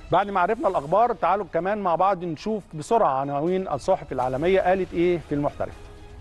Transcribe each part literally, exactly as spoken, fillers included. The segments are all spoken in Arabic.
بعد ما عرفنا الاخبار تعالوا كمان مع بعض نشوف بسرعه عناوين الصحف العالميه قالت ايه في المحترف.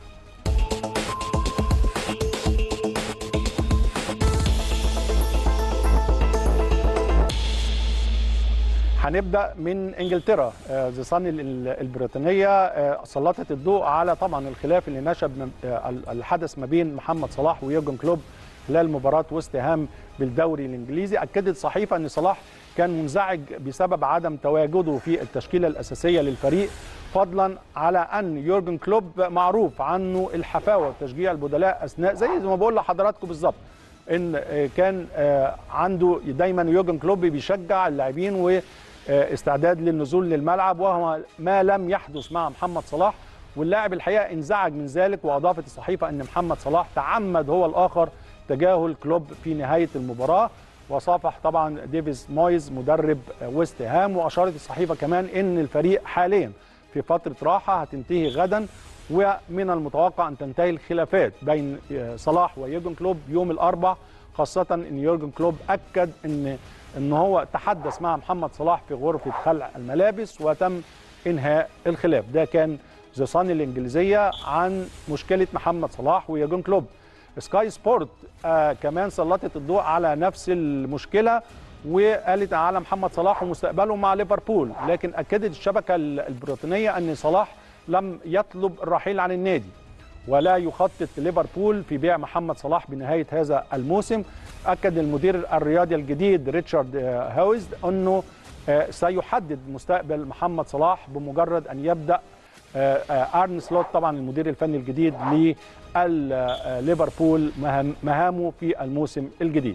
هنبدا من انجلترا. ذا صن البريطانيه سلطت الضوء على طبعا الخلاف اللي نشب الحدث ما بين محمد صلاح ويورجن كلوب خلال مباراه ويست هام بالدوري الانجليزي. اكدت الصحيفه ان صلاح كان منزعج بسبب عدم تواجده في التشكيله الاساسيه للفريق، فضلا على ان يورجن كلوب معروف عنه الحفاوه وتشجيع البدلاء اثناء زي ما بقول لحضراتكم بالظبط، ان كان عنده دايما يورجن كلوب بيشجع اللاعبين واستعداد للنزول للملعب، وهو ما لم يحدث مع محمد صلاح. واللاعب الحقيقه انزعج من ذلك، واضافت الصحيفه ان محمد صلاح تعمد هو الاخر تجاهل كلوب في نهايه المباراه، وصافح طبعا ديفيز مويز مدرب ويست هام. واشارت الصحيفه كمان ان الفريق حاليا في فتره راحه هتنتهي غدا، ومن المتوقع ان تنتهي الخلافات بين صلاح ويورجن كلوب يوم الاربعاء، خاصه ان يورجن كلوب اكد ان ان هو تحدث مع محمد صلاح في غرفه خلع الملابس وتم انهاء الخلاف. ده كان ذا صن الانجليزيه عن مشكله محمد صلاح ويورجن كلوب. سكاي سبورت آه كمان سلطت الضوء على نفس المشكله، وقالت على محمد صلاح ومستقبله مع ليفربول، لكن اكدت الشبكه البريطانيه ان صلاح لم يطلب الرحيل عن النادي، ولا يخطط ليفربول في بيع محمد صلاح بنهايه هذا الموسم. اكد المدير الرياضي الجديد ريتشارد هاويز انه آه سيحدد مستقبل محمد صلاح بمجرد ان يبدا ارن سلوت طبعا المدير الفني الجديد لليفربول مهامه في الموسم الجديد.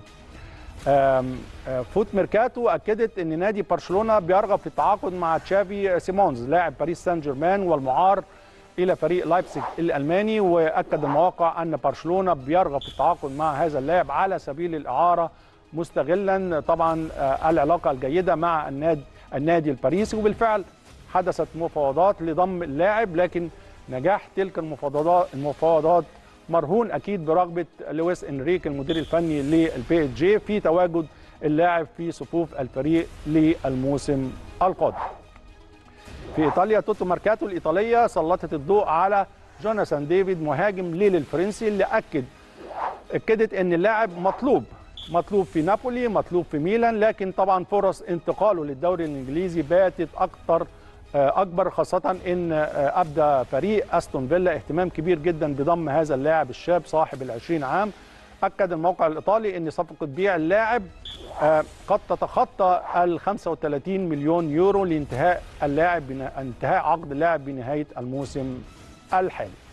فوت ميركاتو اكدت ان نادي برشلونه بيرغب في التعاقد مع تشافي سيمونز لاعب باريس سان جيرمان والمعار الى فريق لايبزيج الالماني. واكد المواقع ان برشلونه بيرغب في التعاقد مع هذا اللاعب على سبيل الاعاره، مستغلا طبعا العلاقه الجيده مع النادي النادي الباريسي. وبالفعل حدثت مفاوضات لضم اللاعب، لكن نجاح تلك المفاوضات المفاوضات مرهون اكيد برغبه لويس انريك المدير الفني للبي اس جي في تواجد اللاعب في صفوف الفريق للموسم القادم. في ايطاليا توتو ماركاتو الايطاليه سلطت الضوء على جوناثان ديفيد مهاجم ليل الفرنسي، اللي اكد اكدت ان اللاعب مطلوب مطلوب في نابولي، مطلوب في ميلان، لكن طبعا فرص انتقاله للدوري الانجليزي باتت اكثر اكبر، خاصه ان ابدى فريق استون فيلا اهتمام كبير جدا بضم هذا اللاعب الشاب صاحب العشرين عام. اكد الموقع الايطالي ان صفقه بيع اللاعب قد تتخطى ال خمسة وثلاثين مليون يورو لانتهاء اللاعب انتهاء عقد اللاعب بنهايه الموسم الحالي.